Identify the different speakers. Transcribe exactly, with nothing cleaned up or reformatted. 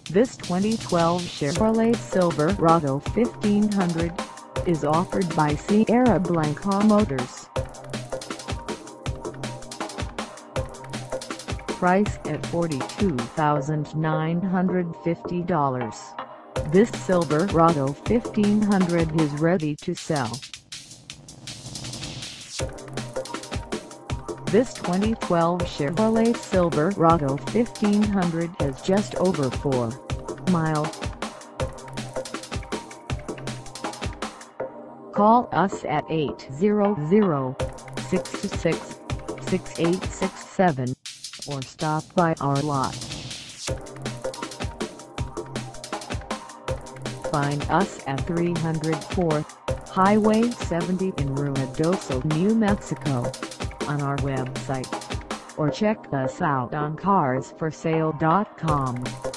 Speaker 1: This twenty twelve Chevrolet Silverado fifteen hundred is offered by Sierra Blanca Motors. Price at forty-two thousand nine hundred fifty dollars. This Silverado fifteen hundred is ready to sell. This twenty twelve Chevrolet Silverado fifteen hundred has just over four miles. Call us at eight hundred, six two six, six eight six seven or stop by our lot. Find us at three hundred fourth Highway seventy in Ruidoso, New Mexico, on our website, or check us out on cars for sale dot com.